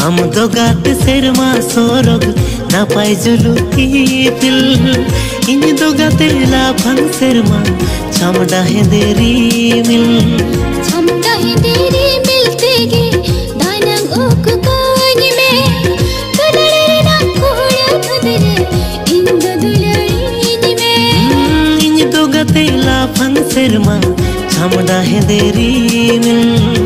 हम दो गाते सेरमा सोरग ना पाई जुलुकी दिल इन दो गाते लाफंग सेरमा छमडा है देरी मिल तेगे दानंग ओक कोनी में कदरे ना कोड़ा कदरे इन दो दुलड़ी में इन दो गाते लाफंग सेरमा छमडा है देरी मिल